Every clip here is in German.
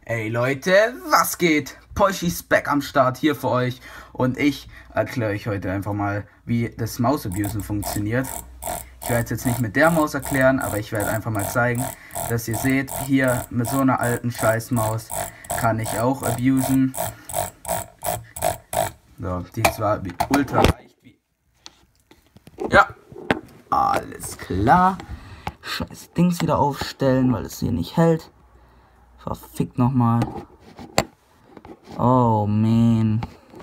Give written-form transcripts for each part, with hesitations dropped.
Ey Leute, was geht? Poschis back am Start hier für euch und ich erkläre euch heute einfach mal, wie das Mausabusen funktioniert. Ich werde es jetzt nicht mit der Maus erklären, aber ich werde einfach mal zeigen, dass ihr seht, hier mit so einer alten Scheißmaus kann ich auch abusen. So, die ist zwar ultra leicht wie... Ja, alles klar. Scheiß Dings wieder aufstellen, weil es hier nicht hält. Verfickt nochmal. Oh man.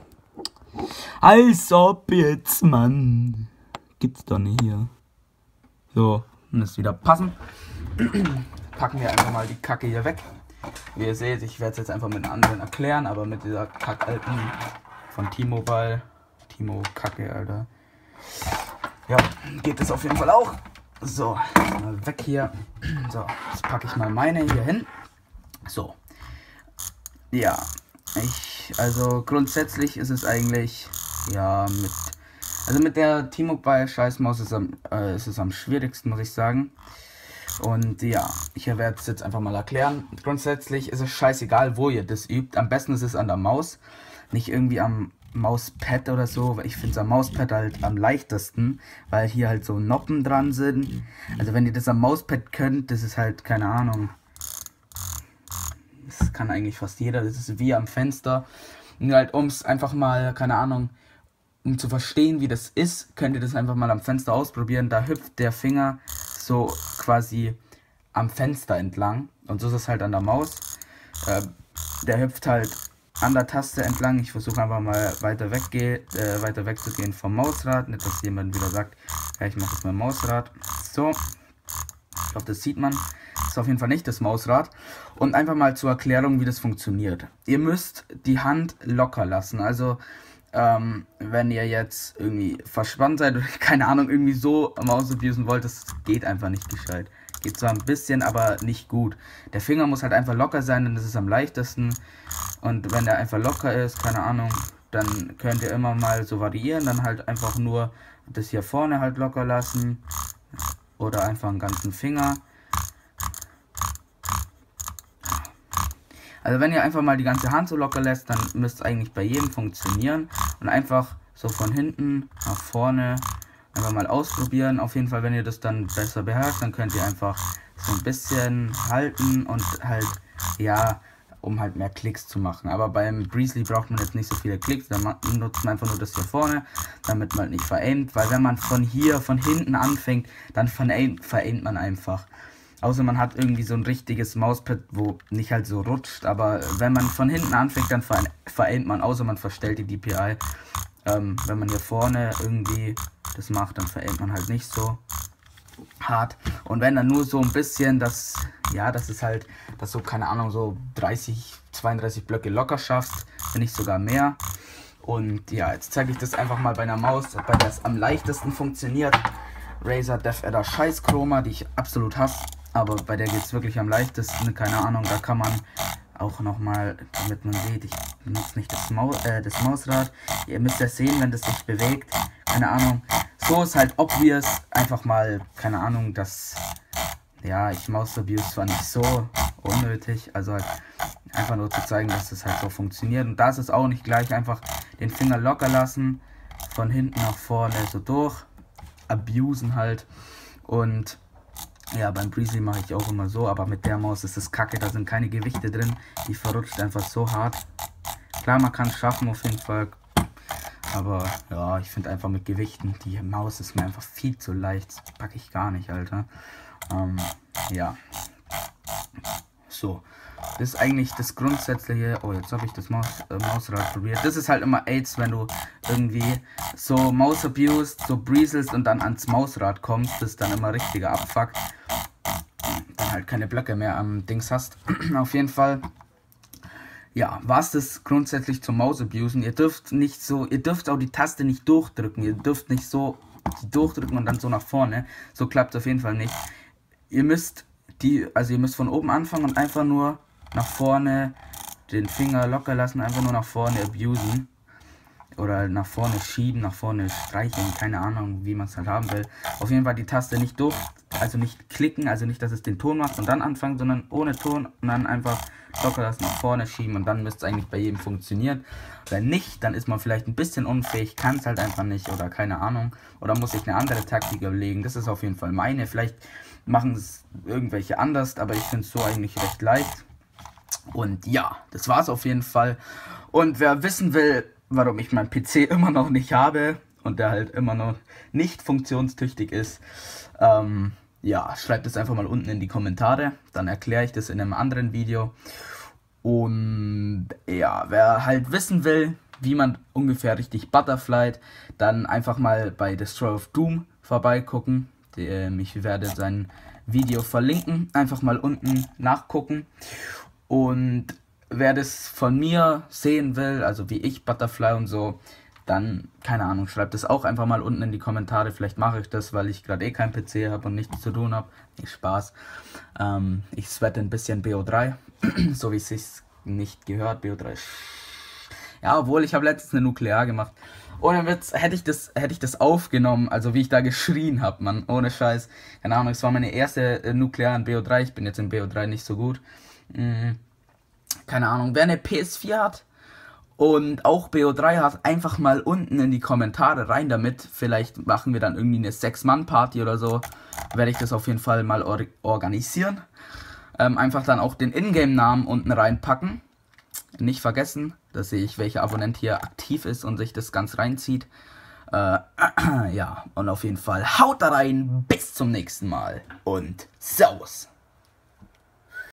Als ob jetzt, Mann. Gibt's doch nicht hier. So, muss wieder passen. Packen wir einfach mal die Kacke hier weg. Wie ihr seht, ich werde es jetzt einfach mit einem anderen erklären, aber mit dieser kackalten von T-Mobile. Timo-Kacke, Alter. Ja, geht das auf jeden Fall auch. So, mal weg hier. So, jetzt packe ich mal meine hier hin. So, ja, also grundsätzlich ist es eigentlich, ja, mit der T-Mobile Scheißmaus ist es am schwierigsten, muss ich sagen. Und ja, ich werde es jetzt einfach mal erklären. Grundsätzlich ist es scheißegal, wo ihr das übt. Am besten ist es an der Maus, nicht irgendwie am Mauspad oder so, weil ich finde es am Mauspad halt am leichtesten, weil hier halt so Noppen dran sind. Also wenn ihr das am Mauspad könnt, das ist halt, keine Ahnung. Das kann eigentlich fast jeder, das ist wie am Fenster. Nur halt, um es einfach mal, keine Ahnung, um zu verstehen, wie das ist, könnt ihr das einfach mal am Fenster ausprobieren. Da hüpft der Finger so quasi am Fenster entlang. Und so ist es halt an der Maus. Der hüpft halt an der Taste entlang. Ich versuche einfach mal weiter wegzugehen vom Mausrad. Nicht, dass jemand wieder sagt, ja, ich mache jetzt mein Mausrad. So. Ich hoffe, das sieht man. Das ist auf jeden Fall nicht das Mausrad. Und einfach mal zur Erklärung, wie das funktioniert. Ihr müsst die Hand locker lassen. Also, wenn ihr jetzt irgendwie verspannt seid oder keine Ahnung, irgendwie so Maus abusen wollt, das geht einfach nicht gescheit. Geht zwar ein bisschen, aber nicht gut. Der Finger muss halt einfach locker sein, denn das ist am leichtesten. Und wenn der einfach locker ist, keine Ahnung, dann könnt ihr immer mal so variieren. Dann halt einfach nur das hier vorne halt locker lassen. Oder einfach einen ganzen Finger. Also wenn ihr einfach mal die ganze Hand so locker lässt, dann müsste es eigentlich bei jedem funktionieren. Und einfach so von hinten nach vorne einfach mal ausprobieren. Auf jeden Fall, wenn ihr das dann besser beherrscht, dann könnt ihr einfach so ein bisschen halten und halt, ja, um halt mehr Klicks zu machen. Aber beim Breezely braucht man jetzt nicht so viele Klicks, dann nutzt man einfach nur das hier vorne, damit man nicht veraimt. Weil wenn man von hinten anfängt, dann veraimt man einfach. Außer man hat irgendwie so ein richtiges Mauspad, wo nicht halt so rutscht. Aber wenn man von hinten anfängt, dann veraimt man, außer man verstellt die DPI. Wenn man hier vorne irgendwie das macht, dann veraimt man halt nicht so hart. Und wenn dann nur so ein bisschen, das ist halt, dass so, keine Ahnung, so 32 Blöcke locker schaffst, wenn nicht sogar mehr. Und ja, jetzt zeige ich das einfach mal bei einer Maus, bei der es am leichtesten funktioniert. Razer Death Adder Scheiß Chroma, die ich absolut hasse. Aber bei der geht es wirklich am leichtesten, keine Ahnung, da kann man auch nochmal, damit man sieht, ich benutze nicht das Mausrad. Ihr müsst ja sehen, wenn das sich bewegt, keine Ahnung. So ist halt obvious, einfach mal, keine Ahnung, dass, ja, ich Mausabuse zwar nicht so unnötig, also halt einfach nur zu zeigen, dass das halt so funktioniert. Und da ist es auch nicht gleich, einfach den Finger locker lassen, von hinten nach vorne so durch, abusen halt. Und ja, beim Breezely mache ich auch immer so, aber mit der Maus ist es kacke, da sind keine Gewichte drin, die verrutscht einfach so hart. Klar, man kann es schaffen auf jeden Fall, aber ja, ich finde einfach mit Gewichten, die Maus ist mir einfach viel zu leicht, das packe ich gar nicht, Alter. Ja, so, das ist eigentlich das Grundsätzliche. Oh, jetzt habe ich das Mausrad probiert. Das ist halt immer AIDS, wenn du irgendwie so Maus abused, so breezelst und dann ans Mausrad kommst, das ist dann immer richtiger Abfuck. Dann halt keine Blöcke mehr am Dings hast. Auf jeden Fall, ja, was das grundsätzlich zum Mausabusen. Ihr dürft auch die Taste nicht durchdrücken. Ihr dürft nicht so durchdrücken und dann so nach vorne. So klappt es auf jeden Fall nicht. Ihr müsst von oben anfangen und einfach nur nach vorne den Finger locker lassen, einfach nur nach vorne abusen. Oder nach vorne schieben, nach vorne streicheln, keine Ahnung, wie man es halt haben will. Auf jeden Fall die Taste nicht also nicht klicken, also nicht, dass es den Ton macht und dann anfangen, sondern ohne Ton und dann einfach locker das nach vorne schieben und dann müsste es eigentlich bei jedem funktionieren. Wenn nicht, dann ist man vielleicht ein bisschen unfähig, kann es halt einfach nicht oder keine Ahnung. Oder muss ich eine andere Taktik überlegen. Das ist auf jeden Fall meine. Vielleicht machen es irgendwelche anders, aber ich finde es so eigentlich recht leicht. Und ja, das war es auf jeden Fall. Und wer wissen will, warum ich meinen PC immer noch nicht habe und der halt immer noch nicht funktionstüchtig ist, ja, schreibt es einfach mal unten in die Kommentare. Dann erkläre ich das in einem anderen Video. Und ja, wer halt wissen will, wie man ungefähr richtig butterflied, dann einfach mal bei Destroy of Doom vorbeigucken. Ich werde sein Video verlinken. Einfach mal unten nachgucken. Und wer das von mir sehen will, also wie ich Butterfly und so, dann, keine Ahnung, schreibt es auch einfach mal unten in die Kommentare. Vielleicht mache ich das, weil ich gerade eh keinen PC habe und nichts zu tun habe. Nicht Spaß. Ich sweate ein bisschen BO3, so wie es sich nicht gehört. BO3. Ja, obwohl ich habe letztens eine Nuklear gemacht. Ohne Witz, hätte ich das aufgenommen, also wie ich da geschrien habe, Mann, ohne Scheiß. Keine Ahnung, es war meine erste Nuklear in BO3. Ich bin jetzt in BO3 nicht so gut. Keine Ahnung, wer eine PS4 hat und auch BO3 hat, einfach mal unten in die Kommentare rein damit. Vielleicht machen wir dann irgendwie eine 6-Mann-Party oder so. Werde ich das auf jeden Fall mal organisieren. Einfach dann auch den Ingame-Namen unten reinpacken. Nicht vergessen, dass sehe ich, welcher Abonnent hier aktiv ist und sich das ganz reinzieht. Ja, und auf jeden Fall haut da rein. Bis zum nächsten Mal und Servus.